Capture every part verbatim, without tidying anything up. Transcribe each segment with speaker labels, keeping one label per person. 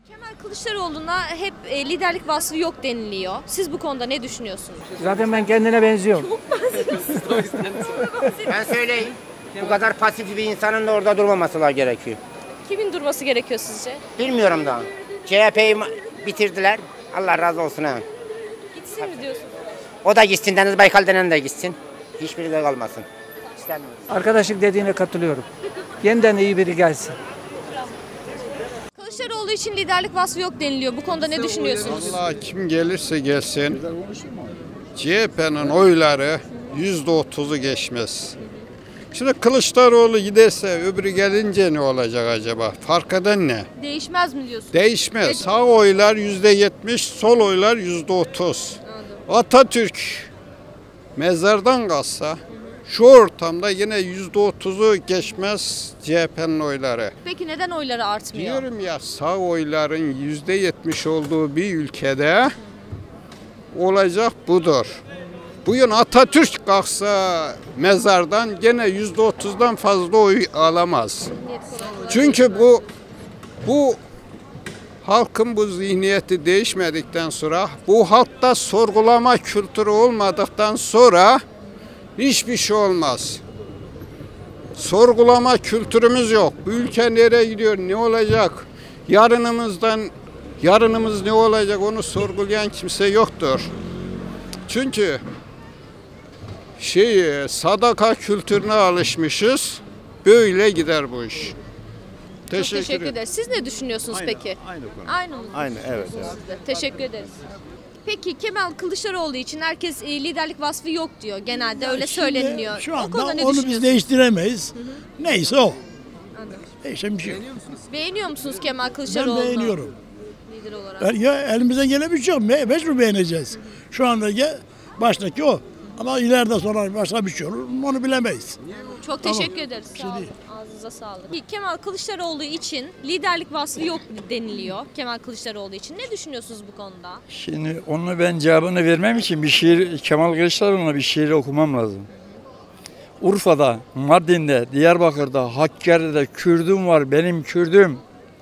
Speaker 1: Kemal Kılıçdaroğlu'na hep e, liderlik vasfı yok deniliyor. Siz bu konuda ne düşünüyorsunuz?
Speaker 2: Zaten ben kendine benziyorum.
Speaker 3: Ben söyleyeyim. Bu kadar pasif bir insanın da orada durmaması gerekiyor.
Speaker 1: Kimin durması gerekiyor sizce?
Speaker 3: Bilmiyorum daha. C H P'yi bitirdiler. Allah razı olsun ha.
Speaker 1: Gitsin mi diyorsunuz?
Speaker 3: O da gitsin. Deniz Baykal denen de gitsin. Hiçbiri de kalmasın. İstemiyorum.
Speaker 2: Arkadaşlık dediğine katılıyorum. Yeniden iyi biri gelsin.
Speaker 1: Kılıçdaroğlu için liderlik vasfı yok deniliyor. Bu konuda ne düşünüyorsunuz?
Speaker 4: Vallahi kim gelirse gelsin C H P'nin oyları yüzde otuzu geçmez. Şimdi Kılıçdaroğlu giderse öbürü gelince ne olacak acaba? Fark eden ne?
Speaker 1: Değişmez mi diyorsunuz?
Speaker 4: Değişmez. Sağ oylar yüzde yetmiş, sol oylar yüzde otuz. Atatürk mezardan kalsa şu ortamda yine yüzde otuzu geçmez C H P'nin oyları.
Speaker 1: Peki neden oyları artmıyor?
Speaker 4: Diyorum ya, sağ oyların yüzde yetmiş olduğu bir ülkede olacak budur. Bugün Atatürk kalksa mezardan gene yüzde otuzdan fazla oy alamaz. Çünkü bu bu halkın bu zihniyeti değişmedikten sonra, bu halkta sorgulama kültürü olmadıktan sonra hiçbir şey olmaz. Sorgulama kültürümüz yok. Bu ülke nereye gidiyor, ne olacak? Yarınımızdan, yarınımız ne olacak onu sorgulayan kimse yoktur. Çünkü şey, sadaka kültürüne alışmışız. Böyle gider bu iş.
Speaker 1: Teşekkür, Çok teşekkür ederiz. Siz ne düşünüyorsunuz
Speaker 5: aynı,
Speaker 1: peki?
Speaker 5: Aynı konu.
Speaker 1: Aynı mı?
Speaker 5: Aynı, evet. evet.
Speaker 1: Teşekkür ederiz. Peki Kemal Kılıçdaroğlu için herkes e, liderlik vasfı yok diyor. Genelde öyle
Speaker 6: Şimdi
Speaker 1: söyleniyor.
Speaker 6: Şu
Speaker 1: O
Speaker 6: anda
Speaker 1: konuda ne
Speaker 6: onu biz
Speaker 1: düşünüyorsunuz?
Speaker 6: değiştiremeyiz. Hı hı. Neyse o.
Speaker 1: Anladım.
Speaker 6: Değişen bir şey yok.
Speaker 1: Beğeniyor musunuz Kemal
Speaker 6: Ben
Speaker 1: Kılıçdaroğlu'nu?
Speaker 6: beğeniyorum.
Speaker 1: Lider olarak.
Speaker 6: Er- Ya elimizden gelen bir şey yok. Me mecbur beğeneceğiz. Şu andaki baştaki o. Ama ileride sonra başka bir şey olur. Onu bilemeyiz.
Speaker 1: Çok
Speaker 6: Tamam.
Speaker 1: teşekkür ederiz.
Speaker 6: Bir şey
Speaker 1: Sağ olun.
Speaker 6: değil.
Speaker 1: Ağzınıza sağlık. Peki, Kemal Kılıçdaroğlu için liderlik vasfı yok deniliyor. Kemal Kılıçdaroğlu için. Ne düşünüyorsunuz bu konuda?
Speaker 7: Şimdi onu ben cevabını vermem için bir şiir, Kemal Kılıçdaroğlu'na bir şiir okumam lazım. Urfa'da, Mardin'de, Diyarbakır'da, Hakkari'de Kürdüm var benim Kürdüm.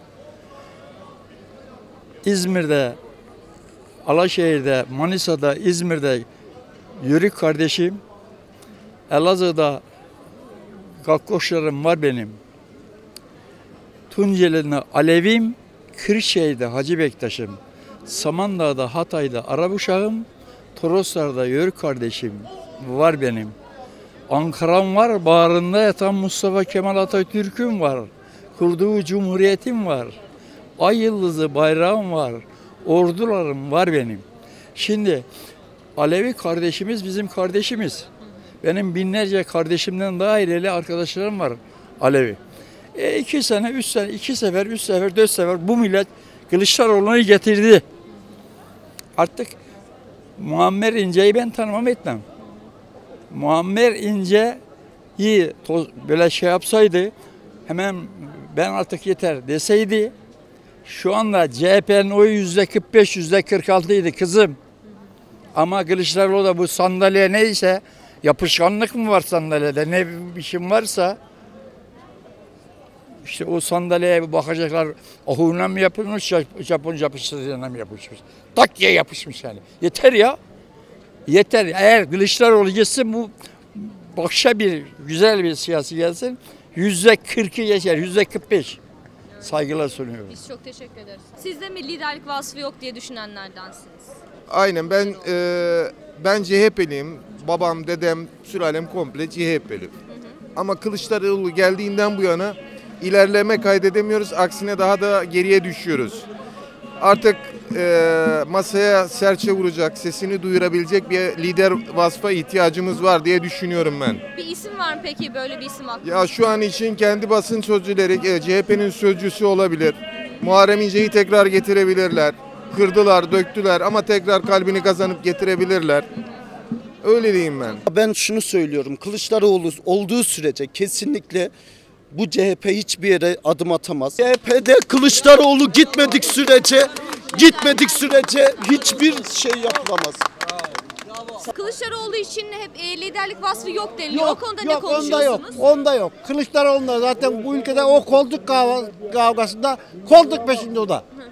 Speaker 7: İzmir'de, Alaşehir'de, Manisa'da, İzmir'de Yörük kardeşim. Elazığ'da Gakkoşlarım var benim. Tunceli'de Alevim, Kırşehir'de Hacı Bektaş'ım. Samandağ'da, Hatay'da Arap uşağım. Toroslar'da Yörük kardeşim var benim. Ankara'm var, bağrında yatan Mustafa Kemal Atatürk'üm var. Kurduğu cumhuriyetim var. Ay yıldızı bayrağım var. Ordularım var benim. Şimdi Alevi kardeşimiz bizim kardeşimiz. Benim binlerce kardeşimden daha ileri arkadaşlarım var Alevi. E iki sene, üç sene, iki sefer, üç sefer, dört sefer bu millet Kılıçdaroğlu'nu getirdi. Artık Muammer İnce'yi ben tanımam etmem. Muammer İnce'yi böyle şey yapsaydı, hemen ben artık yeter deseydi, şu anda C H P'nin oyu yüzde kırk beş, yüzde kırk altı idi kızım. Ama Kılıçdaroğlu da bu sandalye neyse, yapışkanlık mı var sandalyede, ne bir şey varsa, işte o sandalyeye bakacaklar, ahuna mı yapılmış, Japon yapıştırıcına mı yapışmış? Tak diye yapışmış yani. Yeter ya. Yeter. Eğer Kılıçdaroğlu gitsin, bu başka bir, güzel bir siyasi gelsin, yüzde kırkı geçer, yüzde kırk beş. Saygılar sunuyorum.
Speaker 1: Biz çok teşekkür ederiz. Siz de mi liderlik vasfı yok diye düşünenlerdensiniz?
Speaker 8: Aynen, ben e, ben C H P'liyim. Babam, dedem, sülalem komple C H P'li. Hı hı. Ama Kılıçdaroğlu geldiğinden bu yana ilerleme kaydedemiyoruz. Aksine daha da geriye düşüyoruz. Artık e, masaya serçe vuracak, sesini duyurabilecek bir lider vasfa ihtiyacımız var diye düşünüyorum ben.
Speaker 1: Bir isim var mı peki, böyle bir isim aklınızda?
Speaker 8: Ya şu an için kendi basın sözcüleri e, C H P'nin sözcüsü olabilir. Muharrem İnce'yi tekrar getirebilirler. Kırdılar, döktüler ama tekrar kalbini kazanıp getirebilirler. Öyle diyeyim ben.
Speaker 9: Ben şunu söylüyorum. Kılıçdaroğlu olduğu sürece kesinlikle bu C H P hiçbir yere adım atamaz. C H P'de Kılıçdaroğlu gitmedik sürece, gitmedik sürece hiçbir şey yapılamaz.
Speaker 1: Kılıçdaroğlu için hep e, liderlik vasfı yok deniliyor.
Speaker 10: Yok,
Speaker 1: o konuda
Speaker 10: yok,
Speaker 1: ne konuşuyorsunuz?
Speaker 10: Onda yok, onda yok. Kılıçdaroğlu'nda zaten bu ülkede o koltuk kavgasında koltuk peşinde o da.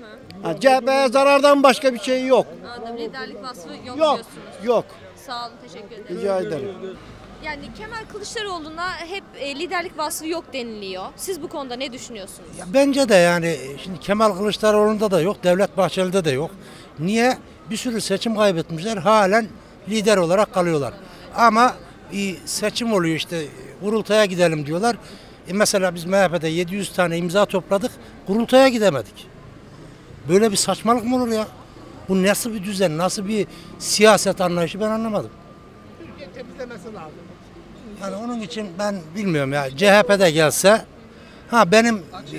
Speaker 5: Ha, C H P'ye zarardan başka bir şey yok.
Speaker 1: Anladım. Liderlik vasfı yok,
Speaker 5: Yok,
Speaker 1: diyorsunuz.
Speaker 5: yok.
Speaker 1: Sağ olun, teşekkür ederim.
Speaker 5: Rica ederim.
Speaker 1: Yani Kemal Kılıçdaroğlu'na hep e, liderlik vasfı yok deniliyor. Siz bu konuda ne düşünüyorsunuz?
Speaker 10: Ya bence de yani şimdi Kemal Kılıçdaroğlu'nda da yok, Devlet Bahçeli'de de yok. Niye? Bir sürü seçim kaybetmişler, halen lider olarak kalıyorlar. Ama bir seçim oluyor işte, kurultaya gidelim diyorlar. E mesela biz M H P'de yedi yüz tane imza topladık, kurultaya gidemedik. Böyle bir saçmalık mı olur ya? Bu nasıl bir düzen, nasıl bir siyaset anlayışı ben anlamadım.
Speaker 6: Türkiye temizlemesi lazım.
Speaker 10: Yani onun için ben bilmiyorum ya, C H P'de gelse, ha benim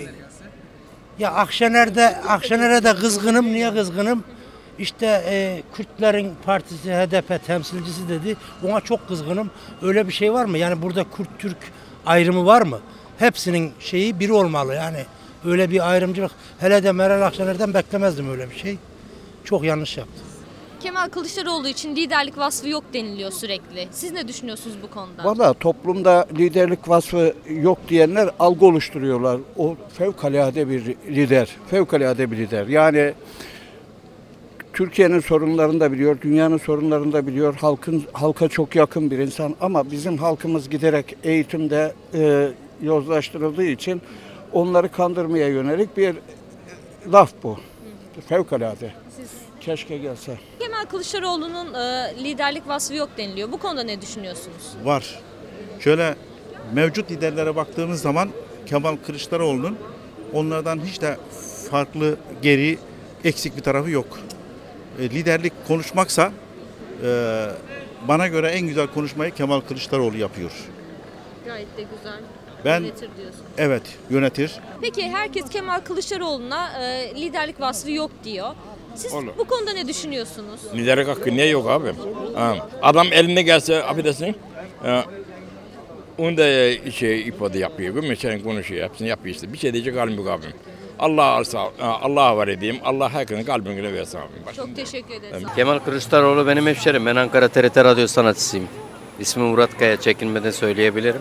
Speaker 10: ya Akşener'de Akşener'e de kızgınım. Niye kızgınım? İşte e, Kürtlerin partisi H D P temsilcisi dedi. Ona çok kızgınım. Öyle bir şey var mı? Yani burada Kürt-Türk ayrımı var mı? Hepsinin şeyi biri olmalı yani. Öyle bir ayrımcılık. Hele de Meral Akşener'den beklemezdim öyle bir şey. Çok yanlış yaptı.
Speaker 1: Kemal Kılıçdaroğlu için liderlik vasfı yok deniliyor sürekli. Siz ne düşünüyorsunuz bu konuda?
Speaker 11: Valla toplumda liderlik vasfı yok diyenler algı oluşturuyorlar. O fevkalade bir lider, fevkalade bir lider. Yani Türkiye'nin sorunlarını da biliyor, dünyanın sorunlarını da biliyor. Halkın halka çok yakın bir insan ama bizim halkımız giderek eğitimde e, yozlaştırıldığı için onları kandırmaya yönelik bir laf bu. Fevkalade.
Speaker 1: Siz...
Speaker 11: Keşke gelse.
Speaker 1: Kemal Kılıçdaroğlu'nun e, liderlik vasfı yok deniliyor. Bu konuda ne düşünüyorsunuz?
Speaker 12: Var. Şöyle mevcut liderlere baktığımız zaman Kemal Kılıçdaroğlu'nun onlardan hiç de farklı, geri, eksik bir tarafı yok. E, liderlik konuşmaksa e, bana göre en güzel konuşmayı Kemal Kılıçdaroğlu yapıyor.
Speaker 1: Gayet de güzel.
Speaker 12: Ben,
Speaker 1: yönetir diyorsun.
Speaker 12: Evet, yönetir.
Speaker 1: Peki herkes Kemal Kılıçdaroğlu'na e, liderlik vasfı yok diyor. Siz
Speaker 13: Olur.
Speaker 1: bu konuda ne düşünüyorsunuz?
Speaker 13: Liderlik hakkı niye yok abi? Ha. Adam elinde gelse affedersin. E, onu da şey ifade yapıyor. Mesela konuşuyor. Hepsini yapıyor işte. Bir şey diyecek halim yok abim. Allah'a Allah'a var edeyim. Allah herkesin kalbine versin abim. Başka
Speaker 1: Çok teşekkür ederim.
Speaker 14: Kemal Kılıçdaroğlu benim hemşerim. Ben Ankara T R T radyo sanatçısıyım. İsmim Murat Kaya, çekinmeden söyleyebilirim.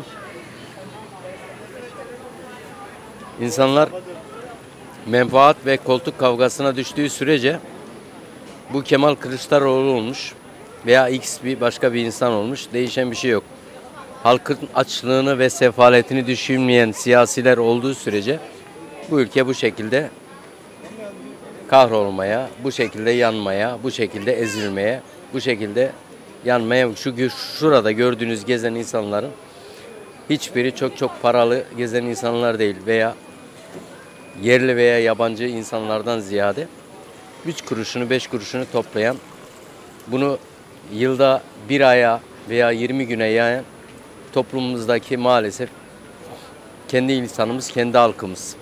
Speaker 14: İnsanlar menfaat ve koltuk kavgasına düştüğü sürece bu Kemal Kılıçdaroğlu olmuş veya X bir başka bir insan olmuş. Değişen bir şey yok. Halkın açlığını ve sefaletini düşünmeyen siyasiler olduğu sürece bu ülke bu şekilde kahrolmaya, bu şekilde yanmaya, bu şekilde ezilmeye, bu şekilde yanmaya. Şu şurada gördüğünüz gezen insanların hiçbiri çok çok paralı gezen insanlar değil veya yerli veya yabancı insanlardan ziyade üç kuruşunu beş kuruşunu toplayan, bunu yılda bir aya veya yirmi güne yayan toplumumuzdaki maalesef kendi insanımız, kendi halkımız.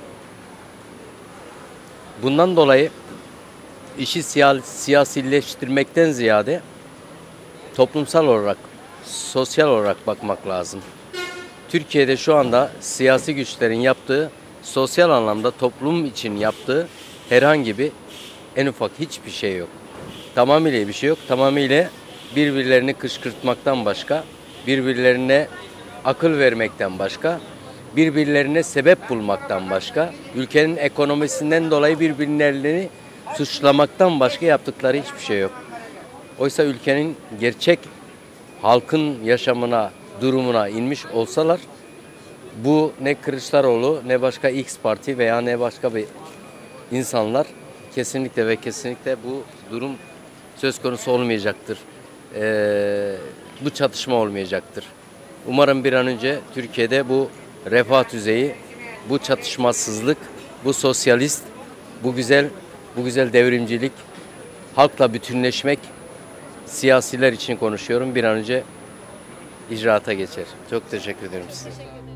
Speaker 14: Bundan dolayı işi siyasileştirmekten ziyade toplumsal olarak, sosyal olarak bakmak lazım. Türkiye'de şu anda siyasi güçlerin yaptığı, sosyal anlamda toplum için yaptığı herhangi bir en ufak hiçbir şey yok. Tamamıyla bir şey yok. Tamamıyla birbirlerini kışkırtmaktan başka, birbirlerine akıl vermekten başka, birbirlerine sebep bulmaktan başka, ülkenin ekonomisinden dolayı birbirlerini suçlamaktan başka yaptıkları hiçbir şey yok. Oysa ülkenin gerçek halkın yaşamına, durumuna inmiş olsalar, bu ne Kılıçdaroğlu ne başka X parti veya ne başka bir insanlar kesinlikle ve kesinlikle bu durum söz konusu olmayacaktır. Ee, bu çatışma olmayacaktır. Umarım bir an önce Türkiye'de bu refah düzeyi, bu çatışmasızlık, bu sosyalist, bu güzel, bu güzel devrimcilik, halkla bütünleşmek, siyasiler için konuşuyorum, bir an önce icraata geçer. Çok teşekkür ederim size.